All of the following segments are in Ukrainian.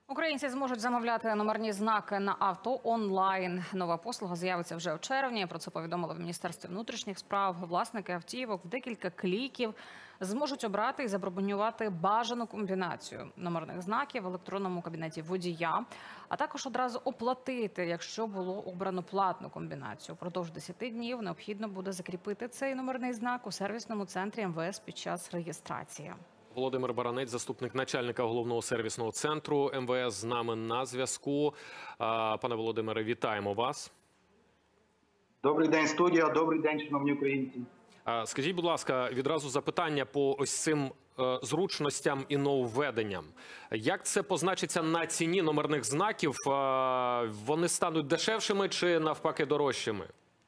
Українці зможуть замовляти номерні знаки на авто онлайн. Нова послуга з'явиться вже у червні. Про це повідомили в Міністерстві внутрішніх справ. Власники автівок в декілька кліків зможуть обрати і забронювати бажану комбінацію номерних знаків в електронному кабінеті водія, а також одразу оплатити, якщо було обрано платну комбінацію. Продовж 10 днів необхідно буде закріпити цей номерний знак у сервісному центрі МВС під час реєстрації. Володимир Баранець, заступник начальника головного сервісного центру МВС, з нами на зв'язку. Пане Володимире, вітаємо вас. Добрий день, студія. Добрий день, шановні українці. Скажіть, будь ласка, відразу запитання по ось цим зручностям і нововведенням. Як це позначиться на ціні номерних знаків? Вони стануть дешевшими чи навпаки дорожчими?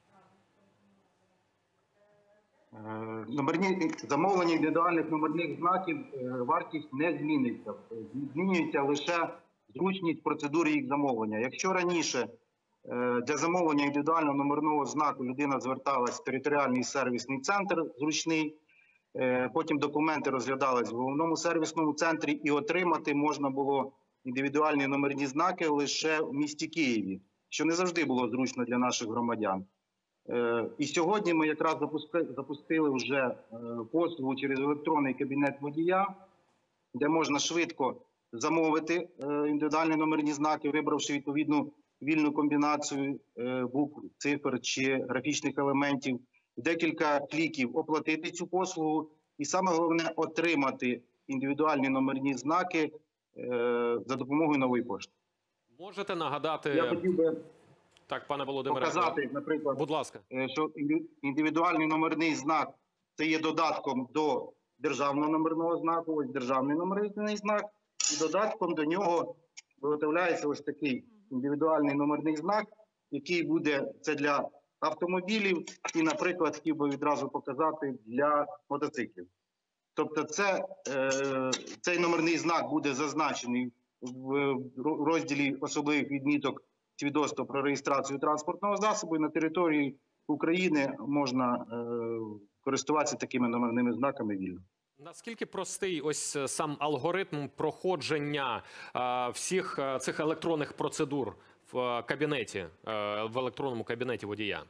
Замовлення індивідуальних номерних знаків вартість не зміниться. Змінюється лише зручність процедури їх замовлення. Якщо раніше для замовлення індивідуального номерного знаку людина зверталась в територіальний сервісний центр зручний, потім документи розглядались в головному сервісному центрі і отримати можна було індивідуальні номерні знаки лише в місті Києві, що не завжди було зручно для наших громадян. І сьогодні ми якраз запустили вже послугу через електронний кабінет водія, де можна швидко замовити індивідуальні номерні знаки, вибравши відповідну вільну комбінацію букв, цифр чи графічних елементів, в декілька кліків оплатити цю послугу і саме головне отримати індивідуальні номерні знаки за допомогою нової пошти. Можете нагадати... Я хотів би... Так, пане Володимире, показати, наприклад, будь ласка, що індивідуальний номерний знак – це є додатком до державного номерного знаку, ось державний номерний знак, і додатком до нього виготовляється ось такий індивідуальний номерний знак, який буде, це для автомобілів і, наприклад, хотів би відразу показати для мотоциклів. Тобто цей номерний знак буде зазначений в розділі особливих відміток свідоцтво про реєстрацію транспортного засобу, і на території України можна користуватися такими номерними знаками вільно. Наскільки простий ось сам алгоритм проходження всіх цих електронних процедур в кабінеті, в електронному кабінеті водія?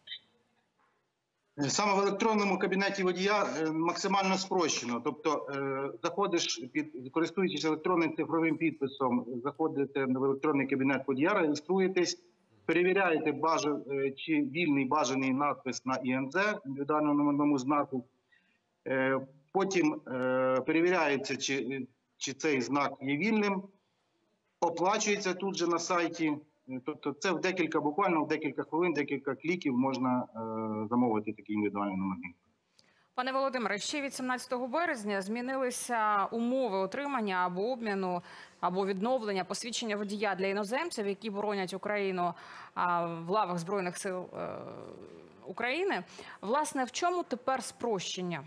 Саме в електронному кабінеті водія максимально спрощено. Тобто заходиш, користуючись електронним цифровим підписом, заходите в електронний кабінет водія, реєструєтесь, перевіряєте, чи вільний бажаний надпис на ІНЗ, індивідуальному номерному знаку. Потім перевіряється, чи цей знак є вільним, оплачується тут же на сайті. Тобто це буквально в декілька хвилин, декілька кліків можна замовити такий індивідуальний номерний. Пане Володимире, ще від 17 березня змінилися умови отримання або обміну, або відновлення посвідчення водія для іноземців, які боронять Україну в лавах Збройних сил України. Власне, в чому тепер спрощення?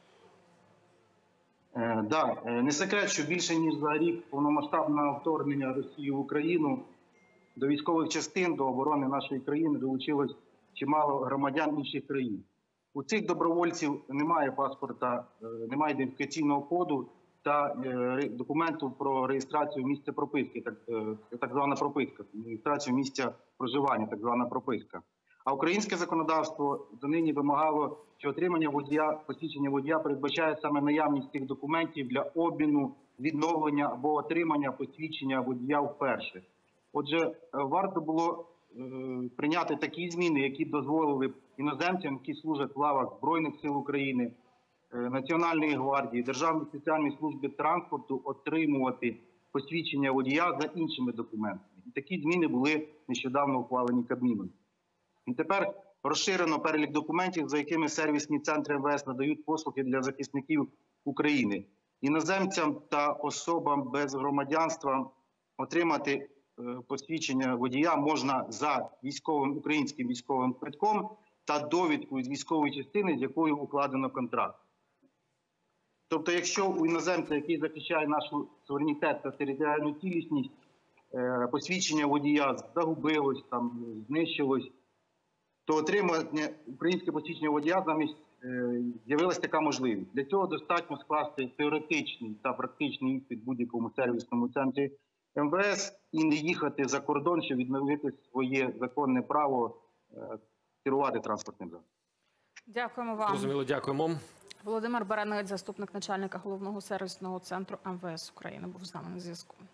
Так, не секрет, що більше ніж за рік повномасштабного вторгнення Росії в Україну до військових частин, до оборони нашої країни долучилось чимало громадян інших країн. У цих добровольців немає паспорта, немає ідентифікаційного коду та документу про реєстрацію місця прописки, так звана прописка, реєстрацію місця проживання, так звана прописка. А українське законодавство донині вимагало, що отримання посвідчення водія передбачає саме наявність цих документів для обміну, відновлення або отримання посвідчення водія вперше. Отже, варто було прийняти такі зміни, які дозволили іноземцям, які служать в лавах Збройних сил України, Національної гвардії, Державної спеціальної служби транспорту отримувати посвідчення водія за іншими документами. І такі зміни були нещодавно ухвалені Кабміном. І тепер розширено перелік документів, за якими сервісні центри МВС надають послуги для захисників України. Іноземцям та особам без громадянства отримати посвідчення водія можна за українським військовим квитком та довідкою з військової частини, з якою укладено контракт. Тобто, якщо у іноземця, який захищає нашу суверенітет та територіальну цілісність, посвідчення водія загубилось, знищилось, то отримання українське посвідчення водія замість з'явилася така можливість. Для цього достатньо скласти теоретичний та практичний іспит в будь-якому сервісному центрі МВС і не їхати за кордон, щоб відновити своє законне право керувати транспортним засобом. Дякуємо вам. Зрозуміло, дякуємо. Володимир Баранець, заступник начальника головного сервісного центру МВС України, був з нами на зв'язку.